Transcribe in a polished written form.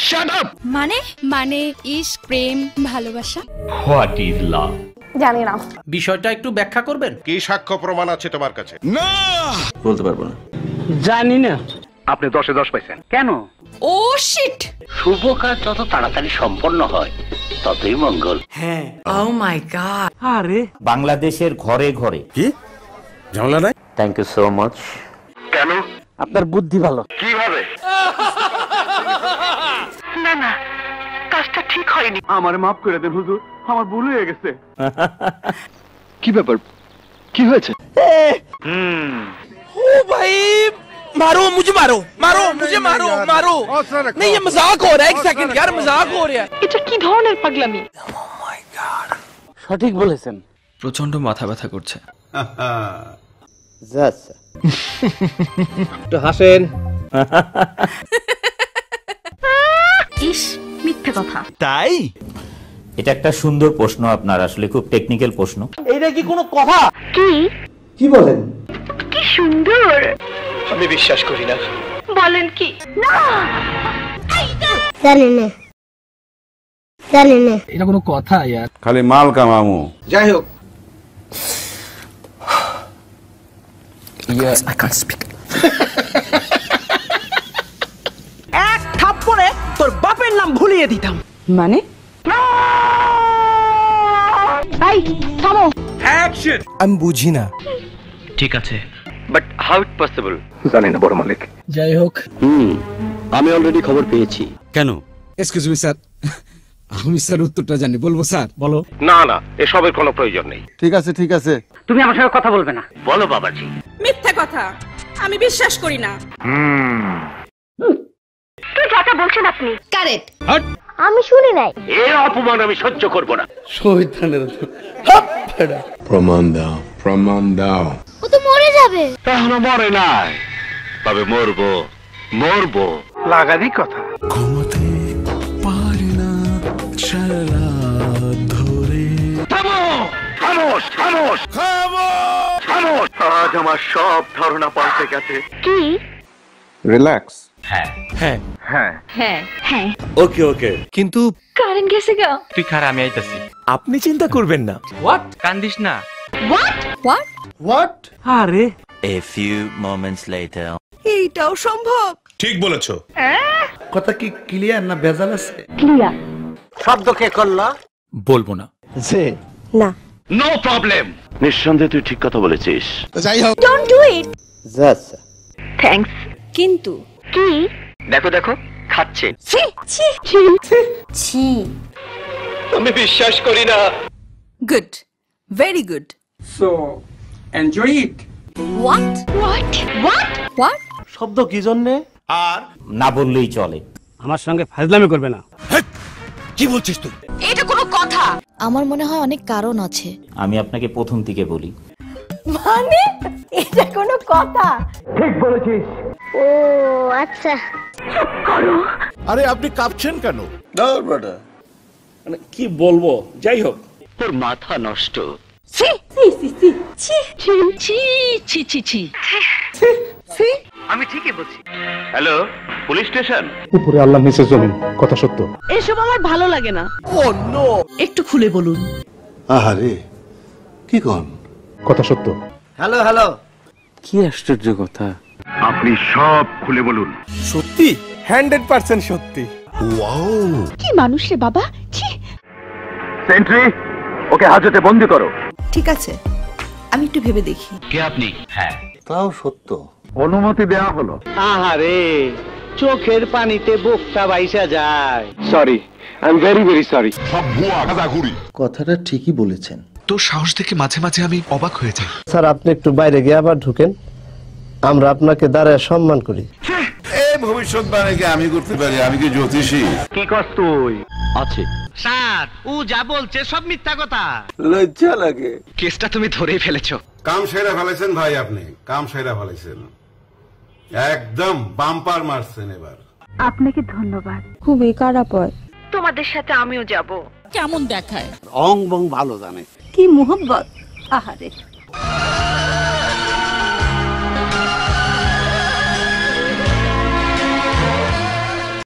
Shut up. মানে ইশক, প্রেম, ভালোবাসা। What is love? জানি না। বিষয়টা একটু ব্যাখ্যা করবেন? কি সাক্ষ্য প্রমাণ আছে তোমার কাছে? না, বলতে পারবো না। জানি না। আপনি 10-এ 10 পাইছেন কেন? ও শিট। শুভ কাজ যত তাড়াতাড়ি সম্পন্ন হয় ততই মঙ্গল। হ্যাঁ। Oh my god. আরে বাংলাদেশের ঘরে ঘরে কি ঝামেলা নাই? Thank you so much. কেন? আপনার বুদ্ধি ভালো। কিভাবে? না না, কাজটা ঠিক হয়নি। আমারে মাফ করে দেন হুজুর, আমার ভুল হয়ে গেছে। কি ব্যাপার? কি হয়েছে? ओ भाई मारो मुझे, मारो मारो मुझे, मारो मारो। नहीं ये मजाक हो रहा है, एक सेकंड यार, मजाक हो रहा है। এটা কি ধরনের পাগলামি? সঠিক বলেছেন। প্রচন্ড মাথা ব্যথা করছে। একটু হাসেন। ইস, মিথ্যে কথা। তাই এটা একটা সুন্দর প্রশ্ন আপনার, আসলে খুব টেকনিক্যাল প্রশ্ন। এইটা কি কোনো কথা? কি কি বলেন? কি সুন্দর। আমি বিশ্বাস করি না। বলেন কি? না জানি না, জানি না। এটা কোনো কথা यार? খালি মাল কামামু। যাই হোক, I can't speak. এক থাপ্পড়ে তোর বাপের নাম ভুলিয়ে দিতাম। মানে? এই থামো। Action! আমি বুঝি না। ঠিক আছে, বাট হাউ ইট পসিবল? জানি না বড় মালিক। যাই হোক। আমি অলরেডি খবর পেয়েছি। কেন? এক্সকিউজ মি স্যার, আমি স্যার উত্তরটা জানি, বলবো স্যার? বলো। না না, এসবের কোনো প্রয়োজন নেই। ঠিক আছে ঠিক আছে। তুমি আমার সঙ্গে কথা বলবে না। বলো বাবাজি। মিথ্যে কথা, আমি বিশ্বাস করি না। তুই যাটা বলছেন আপনি কারেক্ট। আমি শুনি নাই। এর অপমান আমি সহ্য করব না। প্রমাণ দাও, প্রমাণ দাও। ও তো মরে যাবে। এখনো মরে নাই, তবে মরবো, মরবো। লাগারই কথা। ঘুমাতে পারি না সারা ধরে। থামো, খামোশ, খামোশ, খামোশ। আজ আমার সব ধারণা পাল্টে গেছে। কি? রিল্যাক্স। হ্যাঁ হ্যাঁ, হ্যাঁ হ্যাঁ। ওকে ওকে, কিন্তু কারেন্ট গেছে গা। তুই খারা, আমি আইতাছি। আপনি চিন্তা করবেন না। হোয়াট? কান্দিস না। হোয়াট? আরে A few moments later. এইটাও সম্ভব? ঠিক বলেছো। কথা কি ক্লিয়ার না ভেজাল আছে? ক্লিয়ার। শব্দ কে করলো? বলবো না। না। No problem. নিঃসন্দেহে তুই ঠিক কথা বলেছিস। যাই হোক, ডোন্ট ডু ইট। থ্যাঙ্কস। কিন্তু কি? দেখো দেখো, খাচ্ছে। ছি ছি ছি ছি। আমি বিশ্বাস করি না। Good, very good. So enjoy it. What what what what? শব্দ কি জন্যে? আর না বললেই চলে। আমার সঙ্গে ফাজলামি করবে না। কি বলছিস তুই? এটা কোনো কথা? আমার মনে হয় অনেক কারণ আছে। আমি আপনাকে প্রথম থেকে বলি। মানে এটা কোনো কথা? ঠিক বলেছিস। ও আচ্ছা। আরে আপনি কাঁপছেন কেন? মানে কি বলবো? যাই হোক। তোর মাথা নষ্ট। ছি ছি ছি ছি ছি ছি ছি ছি ছি ছি। আমি ঠিকই বলছি। Hello, police station. উপরে আল্লাহ নিচে জমিন, কথা সত্য। এসব আমার ভালো লাগে না। Oh no. একটু খুলে বলুন। আহারে কি কোন? কথা সত্য। Hello hello. কি আশ্চর্য কথা। আপনি সব খুলে বলুন। সত্যি? 100% সত্যি। কি মানুষ রে বাবা। ছি। সেন্ট্রি, ওকে হাজতে বন্দি করো। ঠিক আছে, আমি একটু ভেবে দেখি। কে আপনি? হ্যাঁ, তাও সত্য। অনুমতি দেওয়া হলো। আহারে, চোখের পানিতে বুকটা বাইসা যায়। Sorry, I am very very sorry. কথাটা ঠিকই বলেছেন। তোর সাহস দেখে মাঝে মাঝে আমি অবাক হয়ে যাই। স্যার আপনি একটু বাইরে গিয়ে আবার ঢুকেন, আমরা আপনাকে দাঁড়ায় সম্মান করি। এই ভবিষ্যৎবাণী আমি করতে পারি? আমি কি জ্যোতিষী? কি কস তুই? আছে। স্যার, ও যা বলছে সব মিথ্যা কথা। লজ্জা লাগে। কেসটা তুমি ধরেই ফেলেছো। কাম সেরা ফেলেছেন ভাই, আপনি কাম সেরা ফেলেছেন। একদম বাম্পার মারছেন এবার। আপনাকে ধন্যবাদ। খুবই খারাপ হয়। তোমাদের সাথে আমিও যাব। কেমন দেখায়? অং বং ভালো জানে। কি মোহব্বত। আহারে।